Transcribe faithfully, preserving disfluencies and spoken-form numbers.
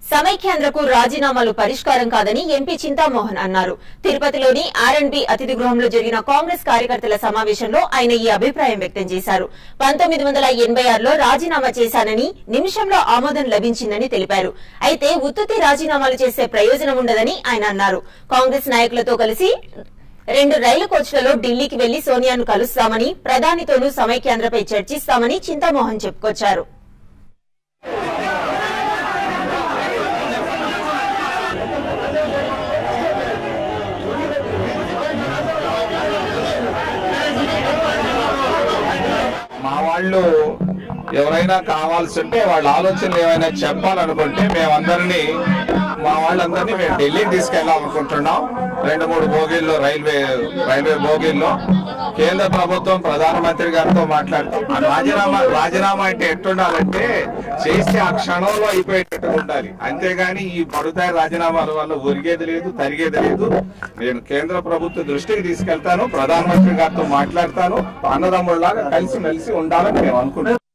సమైక్యాంధ్రకు రాజీనామాలు పరిష్కారం కాదని ఎంపీ చింతామోహన్ అన్నారు. తిరుపతిలోని ఆర్ అండ్ బి అతిథి గృహంలో జరిగిన కాంగ్రెస్ కార్యకర్తల సమావేశంలో ఆయన ఈ అభిప్రాయం వ్యక్తం చేశారు. పంతొమ్మిది వందల ఎనబై ఆరులో రాజీనామా చేశానని, నిమిషంలో ఆమోదం లభించిందని తెలిపారు. అయితే ఉత్తుత్తి రాజీనామాలు చేసే ప్రయోజనం ఉండదని ఆయన అన్నారు. కాంగ్రెస్ నాయకులతో కలిసి రెండు రైలు కోచ్లలో ఢిల్లీకి వెళ్లి సోనియాను కలుస్తామని, ప్రధానితోనూ సమైక్యాంధ్రపై చర్చిస్తామని చింతామోహన్ చెప్పుకొచ్చారు. మా వాళ్ళు ఎవరైనా కావాల్సి ఉంటే వాళ్ళ ఆలోచనలు ఏమైనా చెప్పాలనుకుంటే మేమందరినీ మా వాళ్ళందరినీ మేము ఢిల్లీకి తీసుకెళ్లాలనుకుంటున్నాం. రెండు మూడు బోగీల్లో రైల్వే రైల్వే బోగీల్లో కేంద్ర ప్రభుత్వం ప్రధానమంత్రి గారితో మాట్లాడుతూ రాజీనామా రాజీనామా అంటే ఎట్టుండాలంటే చేస్తే ఆ క్షణంలో అయిపోయేటట్టు ఉండాలి. అంతేగాని ఈ పడుతాయి రాజీనామాల వల్ల ఒరిగేది లేదు, తరిగేది లేదు. నేను కేంద్ర ప్రభుత్వ దృష్టికి తీసుకెళ్తాను, ప్రధానమంత్రి గారితో మాట్లాడతాను, అన్నదమ్ముళ్ళలాగా కలిసి మెలిసి ఉండాలని మేము అనుకుంటున్నాం.